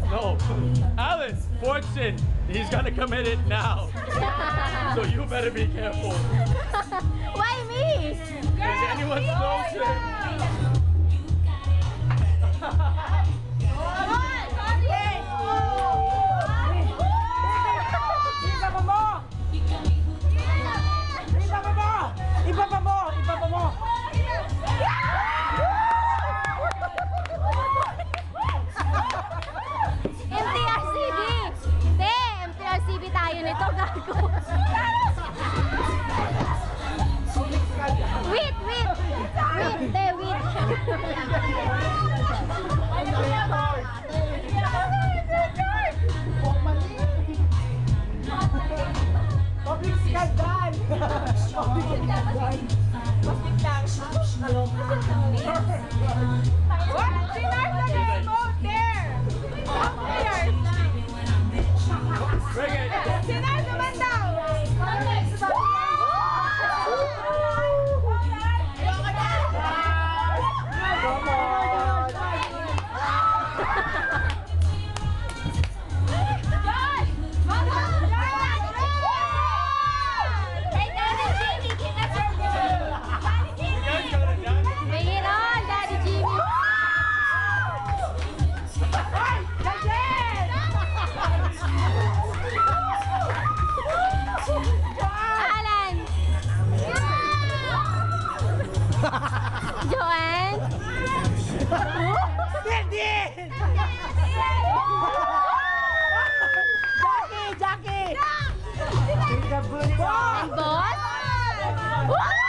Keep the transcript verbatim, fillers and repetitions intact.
No. Alice, Fortune, he's gonna commit it now. So you better be careful. Why me? Is anyone closer? Ibaba mo! Ibaba mo! M T R C B! Hindi! M T R C B tayo nito, gago! Wait! Wait! Wait! Hindi, wait! Public scandal! Public scandal! Public lang! What? Sinars na game mode there! Bring it! Sinars naman daw! Joanne? Pwede! Jackie! Jackie! Boss?